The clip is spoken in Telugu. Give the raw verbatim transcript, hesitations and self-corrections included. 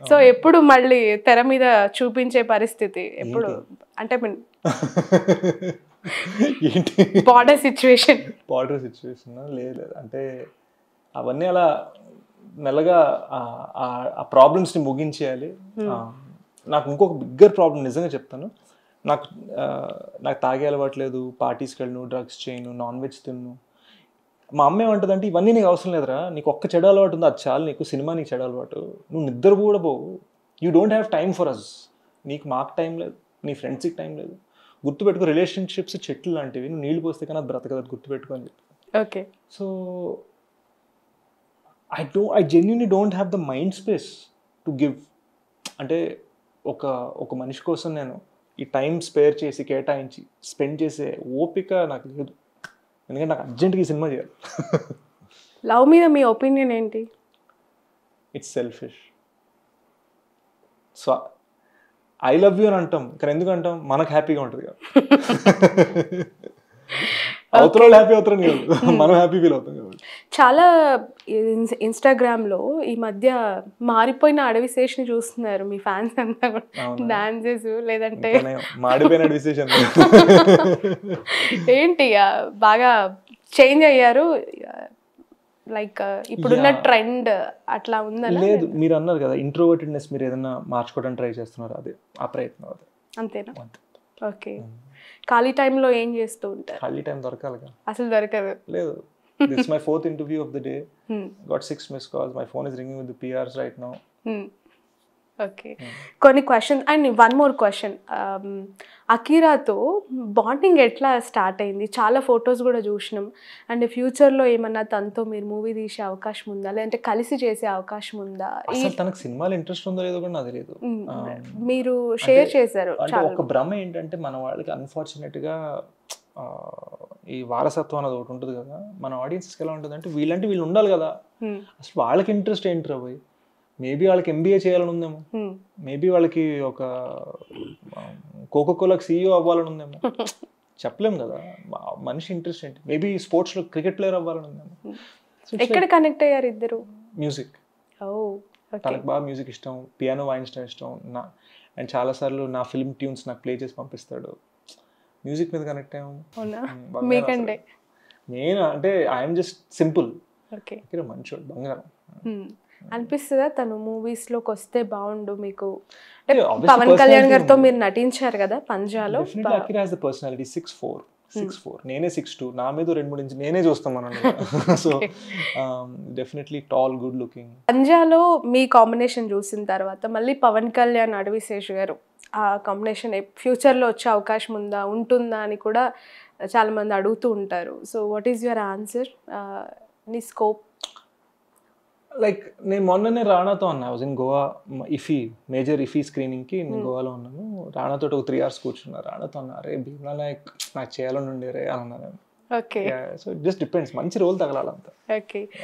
సో ఎప్పుడు మళ్ళీ తెర మీద చూపించే పరిస్థితి ఎప్పుడు అంటే ఏంటి బార్డర్ సిచ్యువేషన్ బార్డర్ సిచ్యువేషన్ లేదు అంటే అవన్నీ అలా మెల్లగా ఆ ప్రాబ్లమ్స్ని ముగించేయాలి. నాకు ఇంకొక బిగ్గర్ ప్రాబ్లం నిజంగా చెప్తాను, నాకు నాకు తాగే అలవాటు లేదు, పార్టీస్కి వెళ్ళను, డ్రగ్స్ చేయను, నాన్ వెజ్ తిన్ను. మా అమ్మ ఏమంటుందంటే ఇవన్నీ నీకు అవసరం లేదురా, నీకు ఒక్క చెడు అలవాటు ఉంది, అది చాలు నీకు, సినిమా నీకు చెడు అలవాటు, నువ్వు నిద్ర కూడా పోవు, you don't have time for us, నీకు మాకు టైం లేదు, నీ ఫ్రెండ్స్కి టైం లేదు, గుర్తుపెట్టుకో రిలేషన్షిప్స్ చెట్లు లాంటివి, నువ్వు నీళ్ళు పోస్తే కన్నా బ్రతకదు, అది గుర్తుపెట్టుకో అని చెప్పి. Okay so I do I genuinely don't have the mind space to give. అంటే ఒక ఒక మనిషి కోసం నేను ఈ టైం స్పేర్ చేసి కేటాయించి స్పెండ్ చేసే ఓపిక నాకు లేదు, ఎందుకంటే నాకు అర్జెంట్గా ఈ సినిమా చేయాలి. లవ్ మీద మీ ఒపీనియన్ ఏంటి? It's selfish. So I love you అని అంటాం, కానీ ఎందుకు అంటాం, మనకు హ్యాపీగా ఉంటుంది కదా, అవతల హ్యాపీ అవుతారు కదా, మనం హ్యాపీ ఫీల్ అవుతాం కాబట్టి. చాలా ఇన్స్టాగ్రామ్లో ఈ మధ్య మారిపోయిన అడవి శేష్ని చూస్తున్నారు మీ ఫ్యాన్స్ అంతా కూడా, డాన్సెస్ లేదంటే మాడిపోయిన అడవి శేష్ ఏంటి బాగా చేంజ్ అయ్యారు, లైక్ ఇప్పుడున్న ట్రెండ్ అట్లా ఉందా? లేదు, మీరు అన్నారు కదా ఇంట్రోవర్టెడ్నెస్, మీరు ఏదైనా మార్చుకోవడానికి ట్రై చేస్తున్నారు, అదే ఆ ప్రయత్నం అదే. అంతేనా? ఓకే. ఖాళీ టైంలో ఏం చేస్తూ ఉంటారు? ఖాళీ టైం దొరకాలి కదా, అసలు దొరకదు. లేదు, this is my fourth interview of the day. hmm. Got six missed calls. My phone is ringing with the P Rs right now. hmm. Okay. కొన్ని question and one more question, అకీరాతో బాండింగ్ ఎట్లా స్టార్ట్ అయింది? చాలా ఫొటోస్ కూడా చూసినాం, అండ్ ఫ్యూచర్లో ఏమన్నా తనతో మీరు మూవీ తీసే అవకాశం ఉందా, లేదంటే కలిసి చేసే అవకాశం ఉందా? అసలు తనకు సినిమాలు ఇంట్రెస్ట్ ఉందో లేదో కూడా నాకు తెలియదు. మీరు షేర్ చేశారు. ఒక భ్రమ ఏంటంటే మన వాళ్ళకి అన్ఫార్చునేట్గా ఈ వారసత్వం అనేది ఒకటి ఉంటుంది కదా, మన ఆడియన్స్కి ఎలా ఉంటుంది అంటే వీళ్ళంటే వీళ్ళు ఉండాలి కదా, అసలు వాళ్ళకి ఇంట్రెస్ట్ ఏంటి రా పోయి, మేబీ వాళ్ళకి ఎంబీఏ చేయాలని ఉందేమో, మేబీ వాళ్ళకి ఒక కోకోకోలాకి సీఈఓ అవ్వాలని ఉందేమో, చెప్పలేము కదా, మనిషి ఇంట్రెస్ట్ ఏంటి, మేబీ స్పోర్ట్స్లో క్రికెట్ ప్లేయర్ అవ్వాలని ఉందేమో. ఎక్కడ కనెక్ట్ అయ్యారు ఇద్దరు? మ్యూజిక్. తనకు బాగా మ్యూజిక్ ఇష్టం, పియానో వాయించడం ఇష్టం, నా అండ్ చాలాసార్లు నా ఫిల్మ్ ట్యూన్స్ నాకు ప్లే చేసి పంపిస్తాడు, మ్యూజిక్ మీద కనెక్ట్ అయ్యాము. మీకంటే నేను అంటే ఐఎమ్ జస్ట్ సింపుల్, మంచోడు, బంగారం. అనిపిస్తుందా తను మూవీస్ లోకి వస్తే బాగుండు మీకు? పవన్ కళ్యాణ్ గారితో మీరు నటించారు కదా పంజాలో. Personality six four six four నేనే సిక్స్ టూ నా మీద రెండు మూడు ఇంచు నేనే చూస్తాను. So definitely tall, good looking. పంజాలో మీ కాంబినేషన్ చూసిన తర్వాత మళ్ళీ పవన్ కళ్యాణ్, అడవి శేష్ గారు ఆ కాంబినేషన్ ఫ్యూచర్లో వచ్చే అవకాశం ఉందా, ఉంటుందా అని కూడా చాలా మంది అడుగుతూ ఉంటారు. So what is your answer, నీ స్కోప్? లైక్ నేను మొన్ననే రాణాతో అన్నా, was in Goa, IFFI major IFFI స్క్రీనింగ్కి నేను గోవాలో ఉన్నాను. రాణాతో ఒక త్రీ అవర్స్ కూర్చున్నా, రాణాతో అన్నా రే భీమ్లా నాయక్ నాకు చేయాలని ఉండే రే అని అన్నా నేను. Okay. So it just depends, మంచి రోల్ తగలాలంతా. ఓకే.